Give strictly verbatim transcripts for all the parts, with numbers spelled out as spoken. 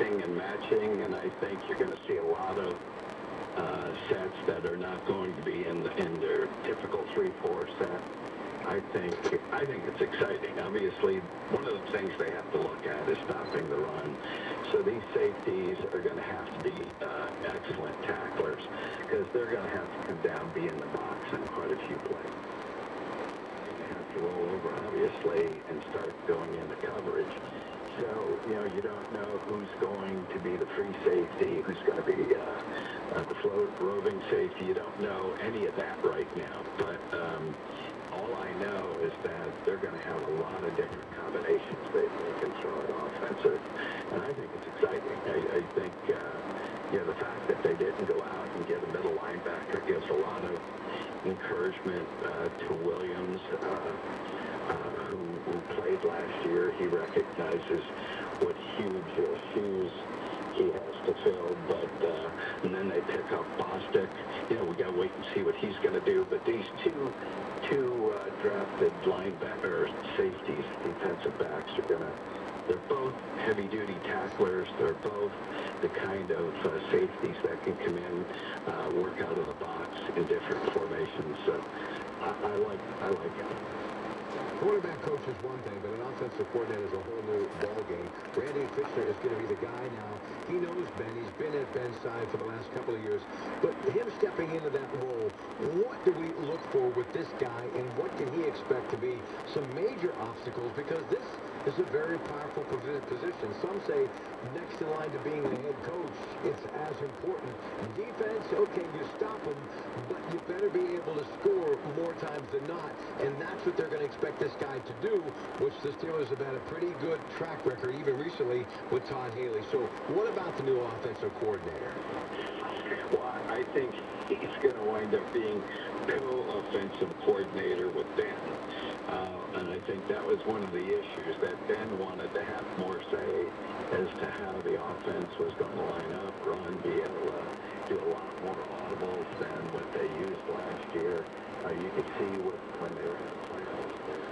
mixing and matching, and I think you're going to see a lot of uh, sets that are not going to be in, the, in their typical three four set. I think I think it's exciting. Obviously, one of the things they have to look at is stopping the run. So these safeties are going to have to be uh, excellent tacklers because they're going to have to come down, be in the box in quite a few plays. They have to roll over, obviously, and start going into coverage. So, you know, you don't know who's going to be the free safety, who's going to be uh, uh, the float roving safety. You don't know any of that right now. But um, all I know is that they're going to have a lot of different combinations they, they can throw it offensive. And I think it's exciting. I, I think, uh, you know, the fact that they didn't go out and get a middle linebacker gives a lot of encouragement uh, to Williams, uh, uh, who, who played last year. He recognizes what huge uh, shoes he has to fill, but uh, and then they pick up Bostic. You know, we got to wait and see what he's going to do. But these two two uh, drafted linebacker safeties, defensive backs, are going to. They're both heavy-duty tacklers. They're both the kind of uh, safeties that can come in, uh, work out of the box in different formations. So I, I like I like it. Quarterback coach is one thing, but an offensive coordinator is a whole new ball game. Randy Fisher is going to be the guy now. He knows Ben. He's been at Ben's side for the last couple of years. But him stepping into that role, what do we look for with this guy, and what can he expect to be some major obstacles? Because this is a very powerful position. Some say next in line to being the head coach, it's as important. Defense, okay, you stop them, but you better be able to score more times than not, and that's what they're going to expect this guy to do, which the Steelers have had a pretty good track record, even recently with Todd Haley. So what about the new offensive coordinator? Well, I think he's going to wind up being co-offensive coordinator with Ben. Uh, and I think that was one of the issues, that Ben wanted to have more say as to how the offense was going to line up, run, be able to do a lot more audibles than what they used last year. Uh, you could see with, when they were in the playoffs, there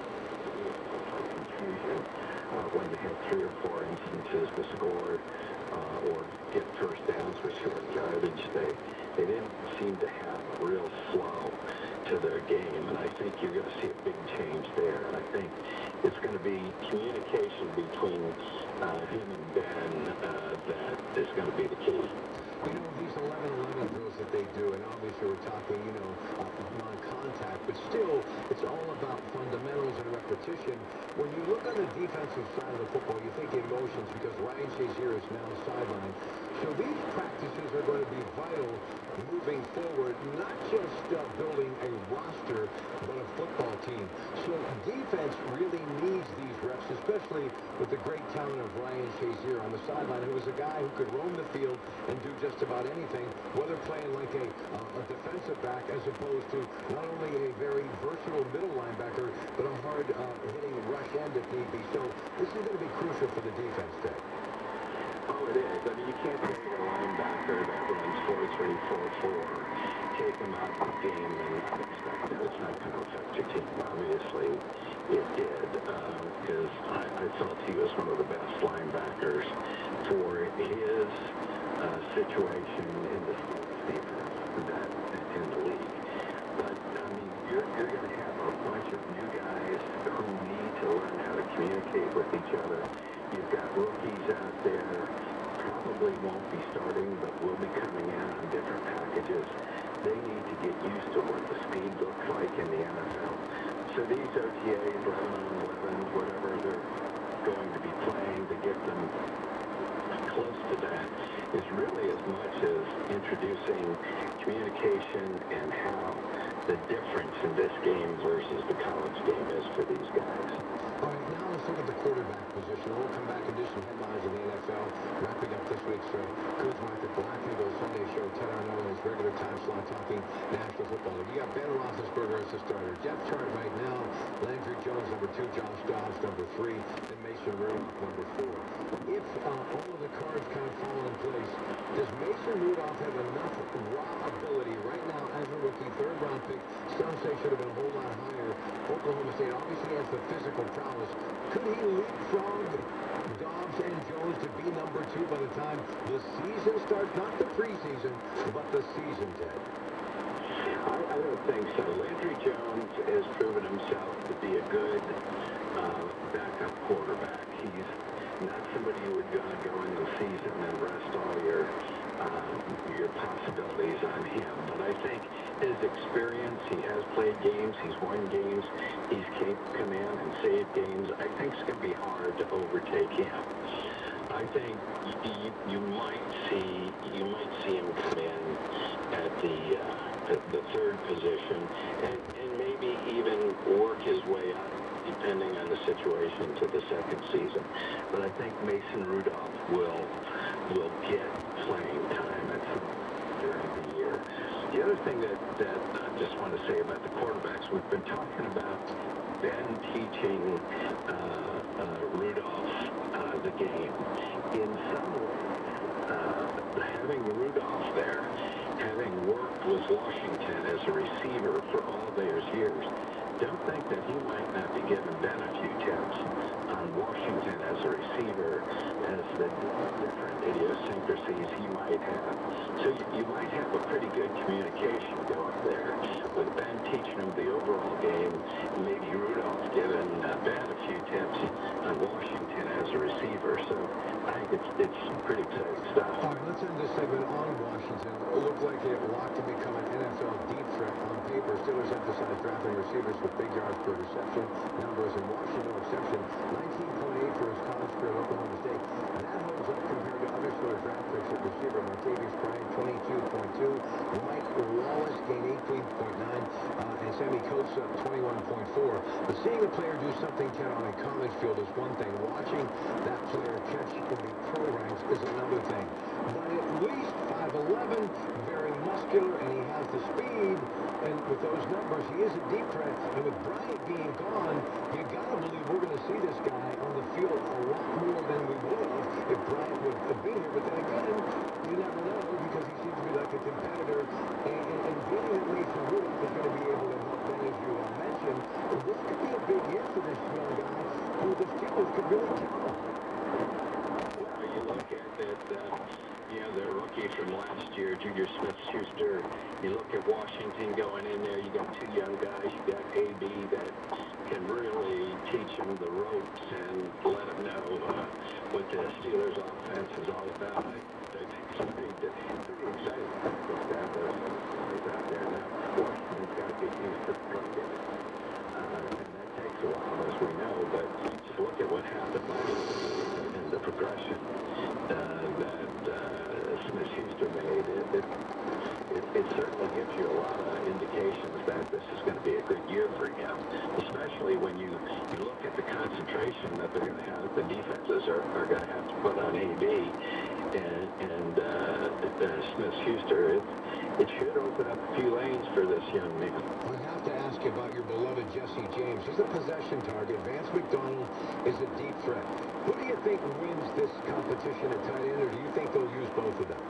was confusion uh, when they had three or four instances to score uh, or get first downs with short yardage. They, they didn't seem to have a real flow to their game, and I think you're going to see a big change there. And I think it's going to be communication between uh, him and Ben uh, that is going to be the key. You know, these eleven eleven drills that they do, and obviously we're talking, you know, uh, non-contact, but still, it's all about fundamentals and repetition. When you look on the defensive side of the football, you think in motions because Ryan Shazier is now sidelined. So these practices are going to be vital moving forward, not just uh, building a roster, but a football team. So defense really needs these reps, especially with the great talent of Ryan Shazier on the sideline, who was a guy who could roam the field and do just about anything, whether playing like a, uh, a defensive back as opposed to not only a very versatile middle linebacker, but a hard-hitting uh, rush end if need be. So this is going to be crucial for the defense, Ted. Oh, it is. I mean, you can't take a linebacker that runs four three, four four, take him out of the game and not expect that it's not going to affect your team. Obviously, it did, because uh, I, I felt he was one of the best linebackers for his uh, situation in the defense that in the league. But, I mean, you're, you're going to have a bunch of new guys who need to learn how to communicate with each other. You've got rookies out there, probably won't be starting, but will be coming in on different packages. They need to get used to what the speed looks like in the N F L. So these O T As, eleven on eleven, whatever they're going to be playing to get them close to that, is really as much as introducing communication and how the difference in this game versus the college game is for these guys. All right, now let's look at the quarterback position. We'll come back and do some headlines in the N F L, wrapping up this week's uh, Coach Market Black Eagle Sunday show. Ted Arnott in his regular time slot talking National Football League. You got Ben Roethlisberger as the starter. Depth chart right now, Landry Jones, number two, Josh Dobbs, number three, and Mason Rudolph, number four. If uh, all of the cards kind of fall in place, does Mason Rudolph have enough raw ability right now as a rookie, third-round pick? Some say should have been a whole lot higher. Oklahoma State obviously has the physical prowess. Could he leapfrog Dobbs and Jones to be number two by the time the season starts? Not the preseason, but the season, Ted. I, I don't think so. Landry Jones has proven himself to be a good uh, backup quarterback. He's not somebody who would going to go into the season and rest all your uh, your possibilities on him. But I think his experience, he has played games, he's won games, he's come in and saved games. I think it's going to be hard to overtake him. I think you, you might see you might see him come in at the uh, at the third position and, and maybe even work his way up, depending on the situation, to the second season. But I think Mason Rudolph will will get playing time at some point during the year. The other thing that, that I just want to say about the quarterbacks, we've been talking about Ben teaching uh, uh, Rudolph uh, the game. In some ways, uh, having Rudolph there, having worked with Washington as a receiver for all those years, don't think that he might not be giving Ben a few tips on Washington as a receiver, as the different idiosyncrasies he might have. So you, you might have a pretty good communication going there, with Ben teaching him the overall game, and maybe Rudolph giving uh, Ben a few tips on Washington as a receiver. So I think it's, it's pretty exciting stuff. All right, let's end this segment on Washington. It looked like it locked to become an N F L deep threat on paper. Steelers emphasize drafting receivers with big yards per reception. Numbers in Washington, no exception. nineteen point eight for his college career at Oklahoma State. And that holds up compared to other Steelers draft picks at receiver. Martavis Bryant, twenty-two point two. Mike Wallace gained eighteen point nine. Uh, and Sammy Coates, uh, twenty-one point four. But seeing a player do something, Ted, on a college field is one thing. Watching that player catch in the pro ranks is another thing. But at least five eleven, very muscular, and he has the speed. And with those numbers, he is a deep threat. And with Bryant being gone, you got to believe we're going to see this guy on the field a lot more than we would have if Bryant would have been here. But then again, you never know, because he seems to be like a competitor. And, and, and being that Mason Rudolph is going to be able to help Ben, as you uh, mentioned, this could be a big year for this young guy, who the Steelers could really count on. Well, you look at that, uh, you know, the rookie from last year, Junior Smith-Schuster. You look at Washington going in there, you got two young guys, you got A B that can really teach him the ropes and let him know uh, what the Steelers offense is all about. I, I think it's pretty, pretty exciting to have those guys out there. Now, Washington's got to get used to the run game. Uh, and that takes a while, as we know, but just look at what happened last year and the progression uh, that uh, Smith-Schuster made. It, it, it, it certainly gives you a lot of indications that this is going to be a good year for him, especially when you, you look at the concentration that they're going to have, the defenses are, are going to have to put on A B and, and uh, uh, Smith-Schuster. It, it should open up a few lanes for this young man. I have to ask you about your beloved Jesse James. He's a possession target. Vance McDonald is a deep threat. Who do you think wins this competition at tight end, or do you think they'll use both of them?